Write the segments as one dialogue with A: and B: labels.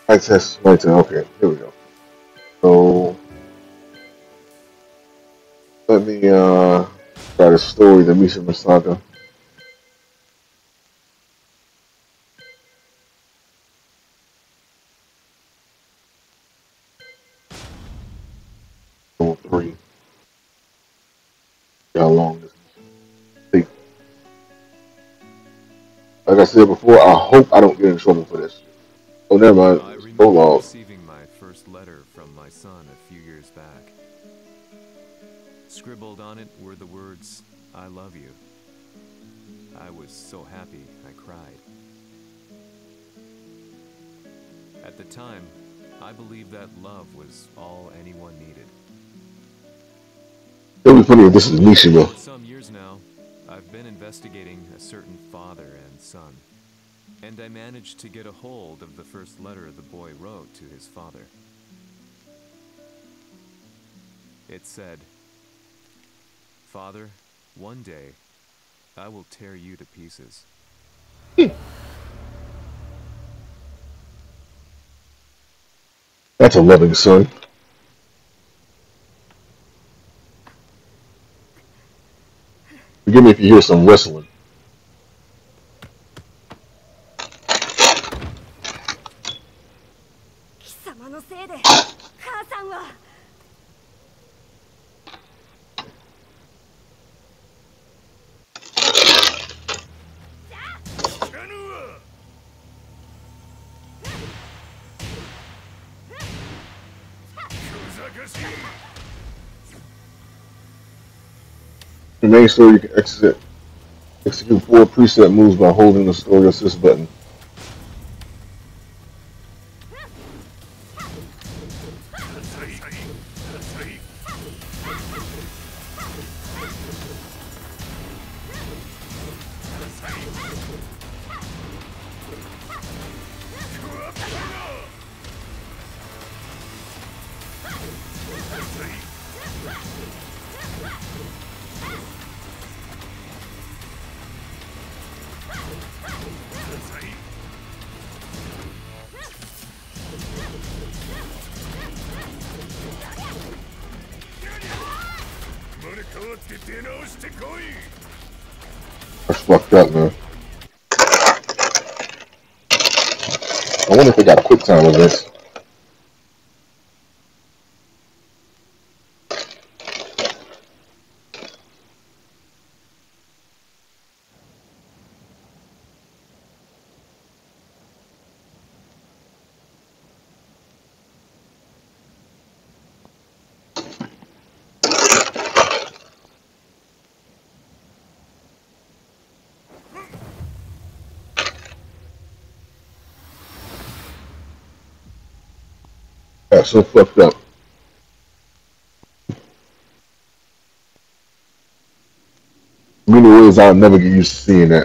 A: Access right to, okay, here we go. So let me try the story, the Mishima Saga. Level 3. See how long this take. Like I said before, I hope I don't get in trouble for this. Oh, never mind.
B: I
A: It's
B: remember
A: prologue.
B: receiving my first letter from my son a few years back. Scribbled on it were the words, "I love you." I was so happy I cried. At the time, I believed that love was all anyone needed.
A: It'll be funny if this is Mishima.
B: For some years now, I've been investigating a certain father and son, and I managed to get a hold of the first letter the boy wrote to his father. It said, "Father, one day, I will tear you to pieces."
A: That's a loving son. Forgive me if you hear some wrestling.
C: 貴様のせいで母さんは。
A: The main story you can execute 4 preset moves by holding the story assist button. That's fucked up, man. I wonder if they got a quick time of this. That's so fucked up. Many ways I'll never get used to seeing that.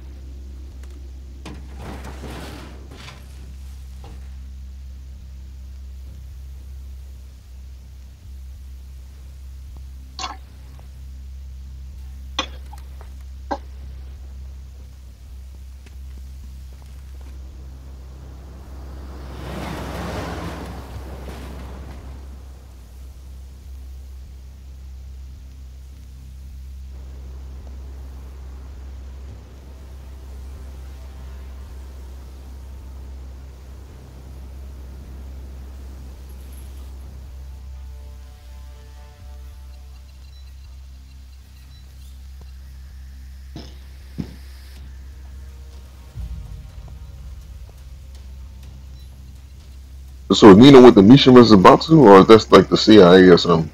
A: So is Nina with the Mishima Zabatsu, or that's like the CIA or something?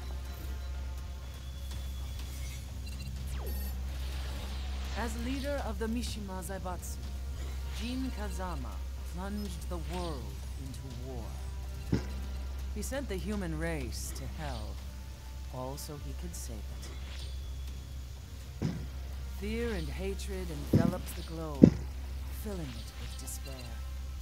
D: As leader of the Mishima Zaibatsu, Jin Kazama plunged the world into war. He sent the human race to hell, all so he could save it. Fear and hatred enveloped the globe, filling it with despair.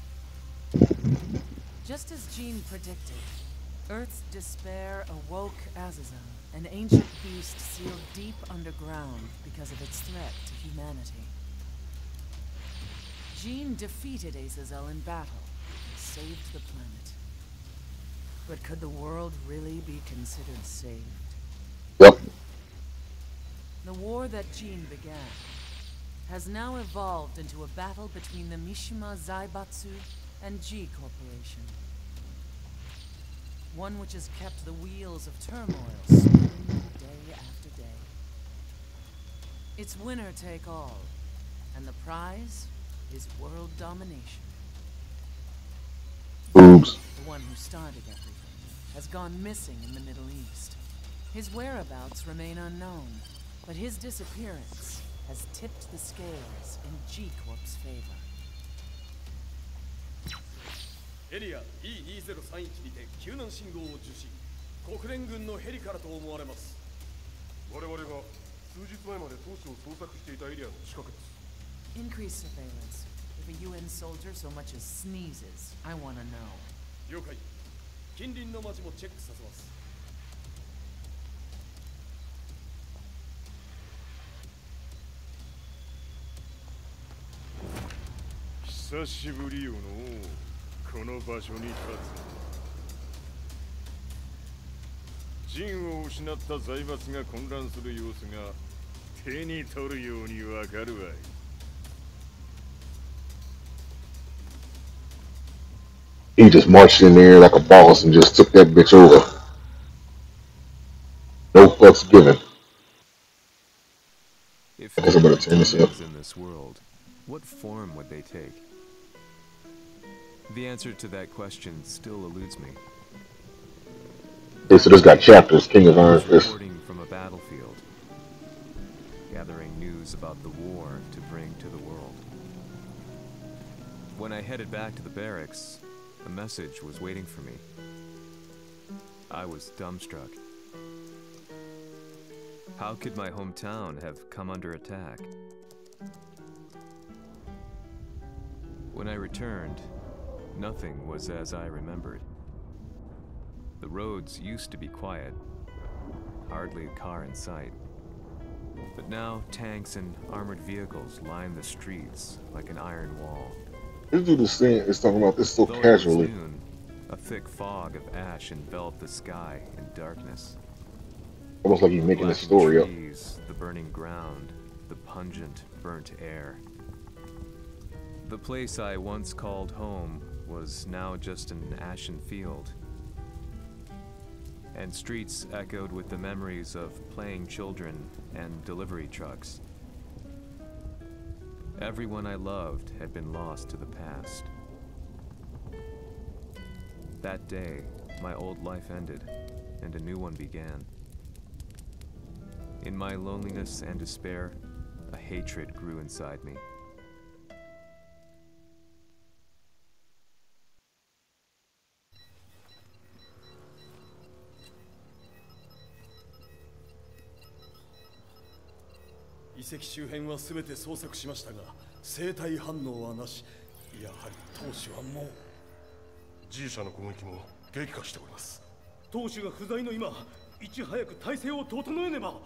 D: Just as Jin predicted, Earth's despair awoke Azazel, an ancient beast sealed deep underground because of its threat to humanity. Jin defeated Azazel in battle, saved the planet. But could the world really be considered saved?
A: Yep.
D: The war that Jean began has now evolved into a battle between the Mishima Zaibatsu and G Corporation. One which has kept the wheels of turmoil spinning day after day. It's winner take all, and the prize is world domination.
A: Boobs.
D: The one who started everything has gone missing in the Middle East. His whereabouts remain unknown, but his disappearance has tipped the scales in G-Corp's favor.
E: エリア E2031 にて救難信号を受信。国連軍のヘリからと思われます。我々が数日前まで当初を捜索していたエリアの近くです。
D: Increase surveillance. If a UN soldier so much as sneezes, I want to know.
E: 了解。近隣の町もチェックさせます。
F: 久しぶりよのこの場所に立つ。陣を失った財閥が混乱する様子が手に取るようにわかるわい。
A: He just marched in there like a boss and just took that bitch over. No fucks given.
B: If
A: I guess I better turn this up.
B: in this world, what form would they take? The answer to that question still eludes me.
A: Okay, so this got chapters. King of Iron Fist.
B: Reporting from a battlefield, gathering news about the war to bring to the world. When I headed back to the barracks, a message was waiting for me. I was dumbstruck. How could my hometown have come under attack? When I returned, nothing was as I remembered. The roads used to be quiet, hardly a car in sight. But now tanks and armored vehicles line the streets like an iron wall.
A: This dude is talking about this so
B: Though it was
A: casually.
B: noon, a thick fog of ash enveloped the sky in darkness.
A: Almost like he's making a
B: Blackened
A: story up.
B: trees, the burning ground, the pungent, burnt air. The place I once called home was now just an ashen field. And streets echoed with the memories of playing children and delivery trucks. Everyone I loved had been lost to the past. That day, my old life ended, and a new one began. In my loneliness and despair, a hatred grew inside me.
E: 遺跡周辺は全て捜索しましたが、生体反応はなし。やはり当主はもう
F: G 社の攻撃も激化しております。
E: 当主が不在の今、いち早く体制を整えねば。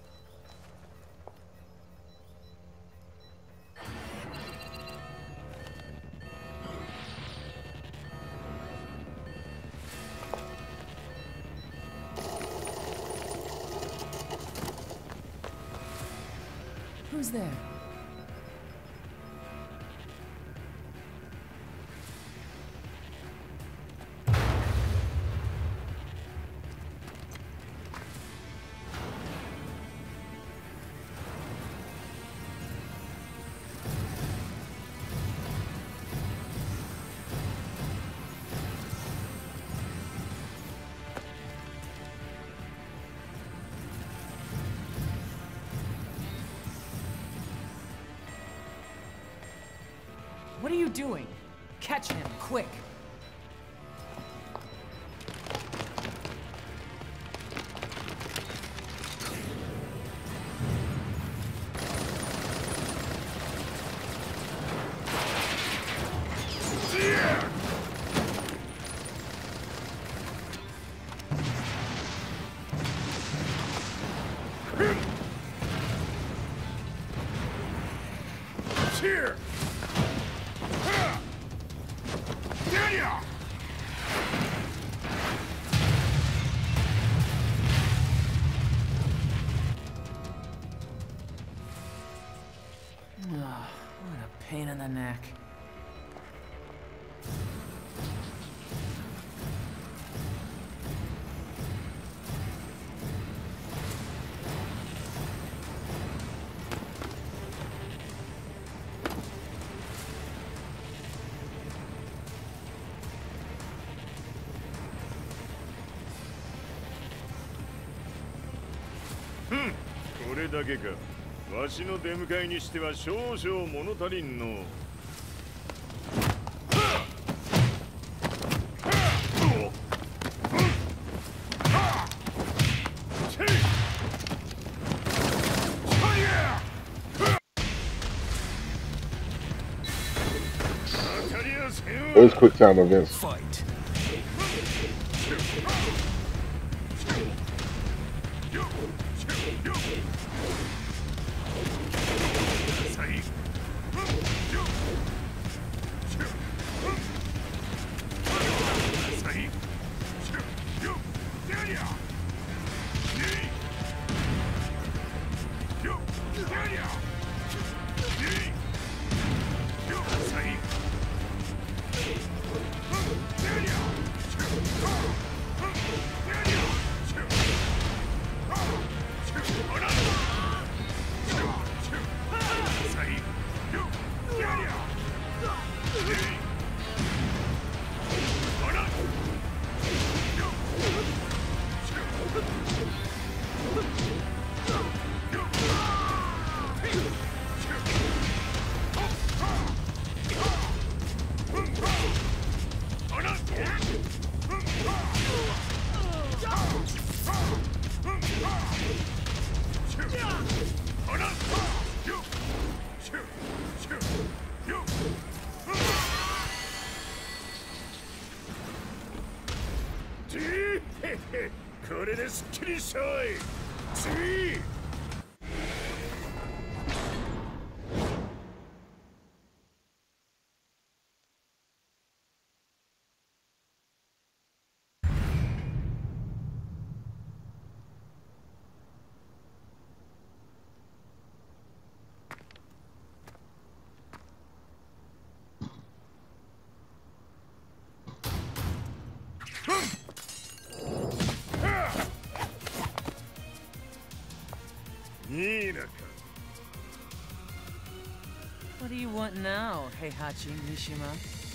D: Who's there? What are you doing? Catch him, quick!
F: Here!
D: What a pain in the neck.
F: Hmm. これだけか。わしの出迎えにしては少々物足りんの。
A: Those quick time events.
B: Fight.
F: これですっきりしょい。次。
D: What do you want now, Heihachi Mishima?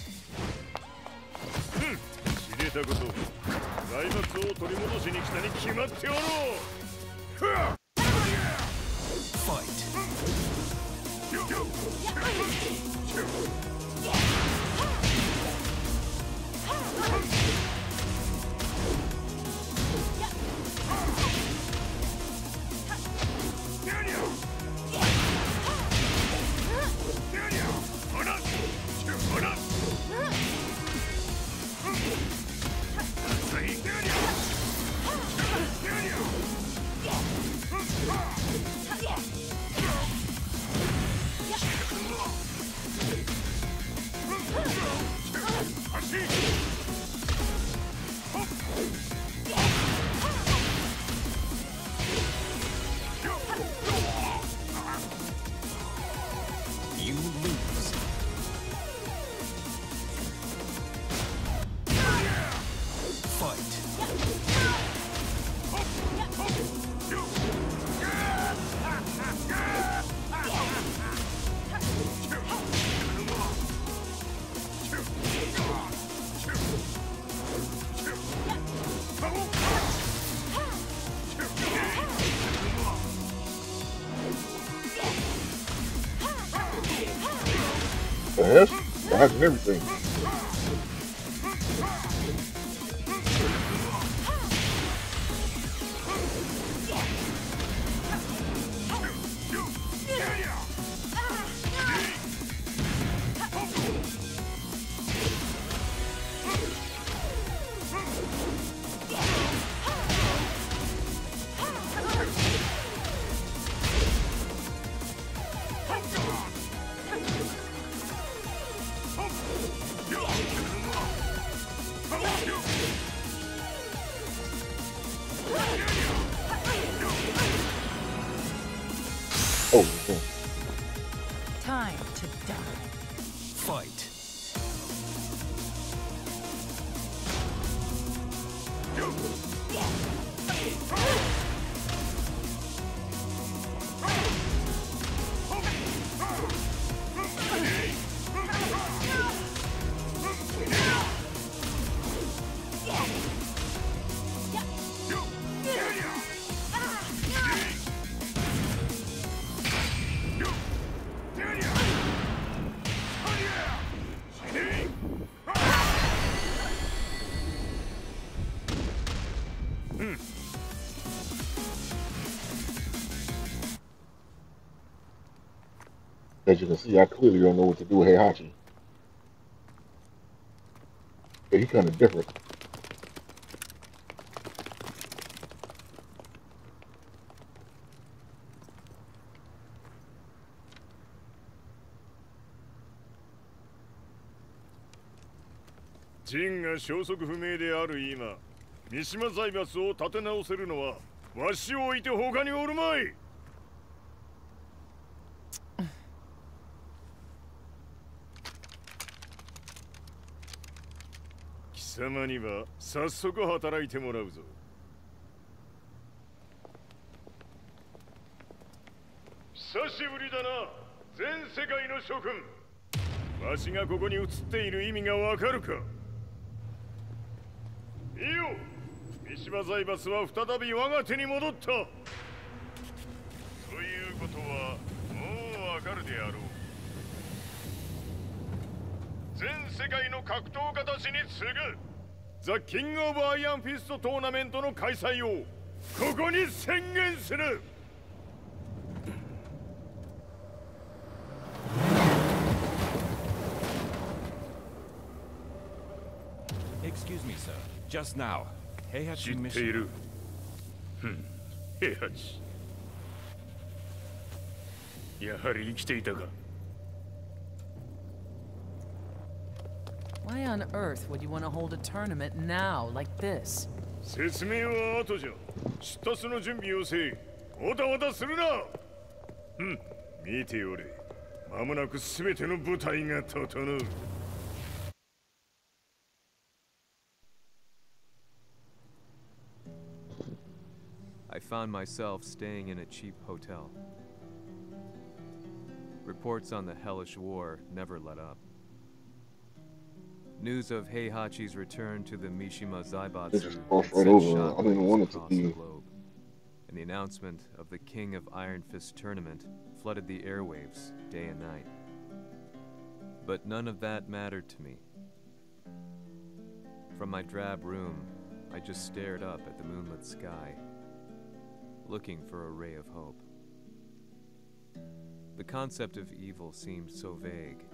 F: 知れたこと。財閥を取り戻しに来たに決まっておろう。
B: Fight. You lose. Fight.
A: Yes, dodge and everything. Oh, okay.
D: Time to die.
B: Fight.
A: As you can see, I clearly don't know what to do with Heihachi. Yeah, he's kind of different.
F: Jin が消息不明である今、三島財閥を立て直せるのはわしを置いて他におるまい。貴様には早速働いてもらうぞ。久しぶりだな、全世界の諸君。わしがここに映っている意味がわかるか。いいよ、三島財閥は再び我が手に戻った。ということはもうわかるであろう。全世界の格闘家たちに次ぐザ・キング・オブ・アイアンフィストトーナメントの開催をここに宣言する。
G: Excuse me, sir. Just now, Heihachi
F: 知ってい
G: Mishima.
F: る。平八。やはり生きていたか。
D: Why on earth would you want to hold a tournament now, like this?
F: 説明は後じゃ。出立の準備をせい。おたおたするな。見ておれ。間もなくすべての部隊が整う。
B: I found myself staying in a cheap hotel. Reports on the hellish war never let up. News of Heihachi's return to the Mishima Zaibatsu
A: It just crossed right
B: sent
A: over.
B: shock
A: I don't even
B: waves
A: want it to
B: across
A: be.
B: the globe, and the announcement of the King of Iron Fist tournament flooded the airwaves day and night. But none of that mattered to me. From my drab room, I just stared up at the moonlit sky, looking for a ray of hope. The concept of evil seemed so vague.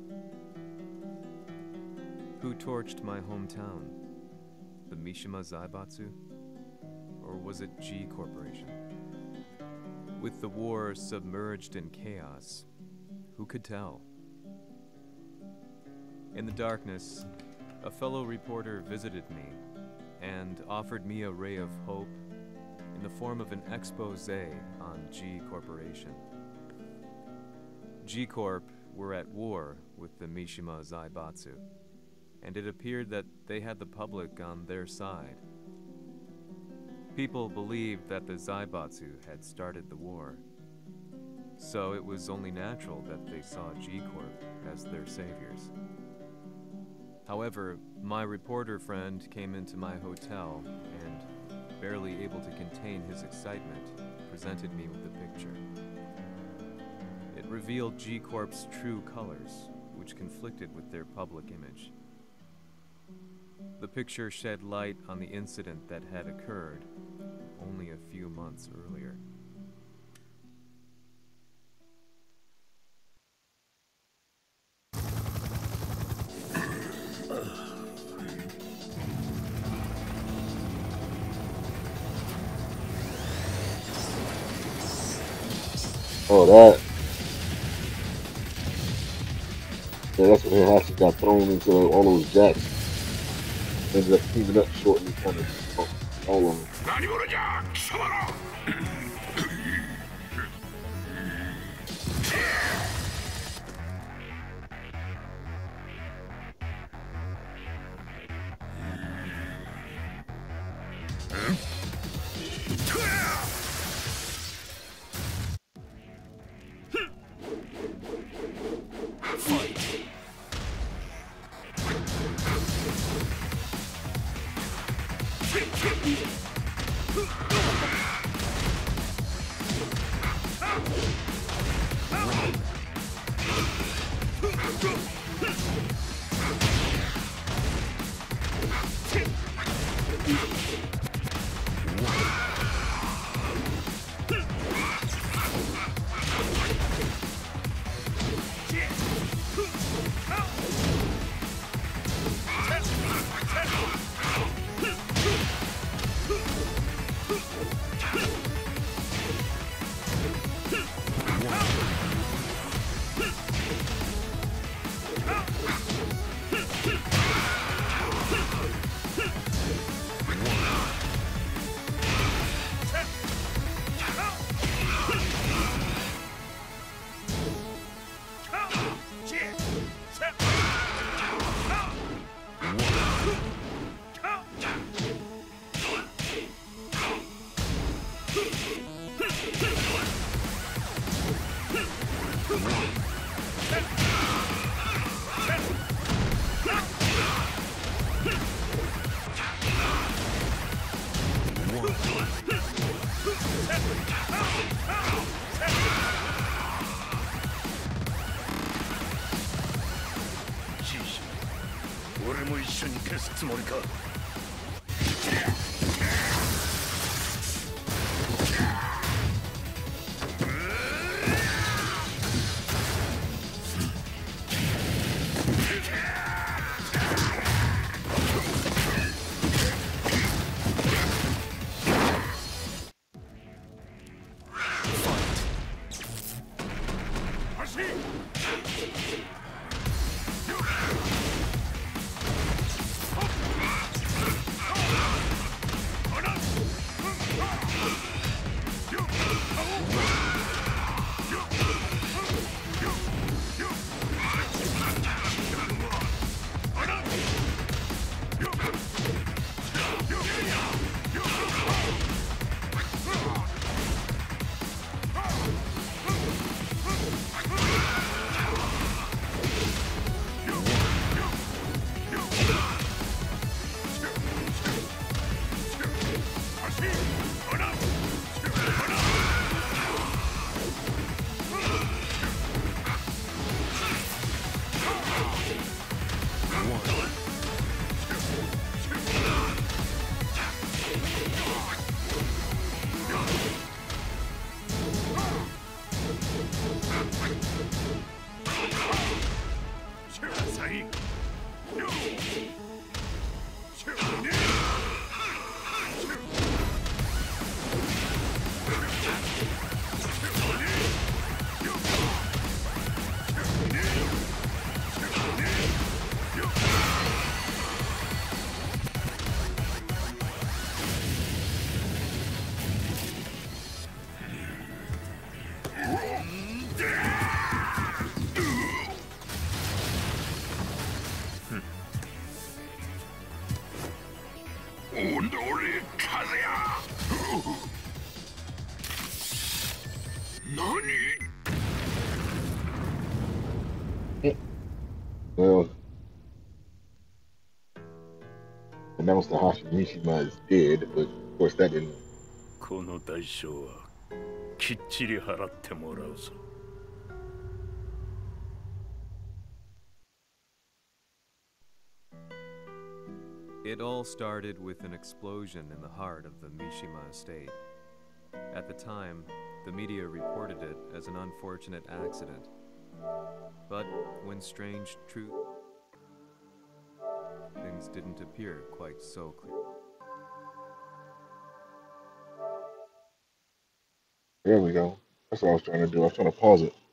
B: Who torched my hometown? The Mishima Zaibatsu? Or was it G Corporation? With the war submerged in chaos, who could tell? In the darkness, a fellow reporter visited me and offered me a ray of hope in the form of an expose on G Corporation. G Corp were at war with the Mishima Zaibatsu, and it appeared that they had the public on their side. People believed that the Zaibatsu had started the war, so it was only natural that they saw G Corp as their saviors. However, my reporter friend came into my hotel and, barely able to contain his excitement, presented me with the picture. It revealed G Corp's true colors, which conflicted with their public image. The picture shed light on the incident that had occurred only a few months earlier.
A: Oh, that. Yeah, that's when Heihachi got thrown into all those jacks. Ended up teaming up short and kind of all of them.
F: 俺も一緒に消すつもりか。
A: Well, announced that Hashimishima is dead, but of course that didn't.
F: この代償はきっちり払ってもらうぞ。
B: It all started with an explosion in the heart of the Mishima estate. At the time, the media reported it as an unfortunate accident. But when strange truth, things didn't appear quite so clear.
A: There we go. That's what I was trying to do. I was trying to pause it.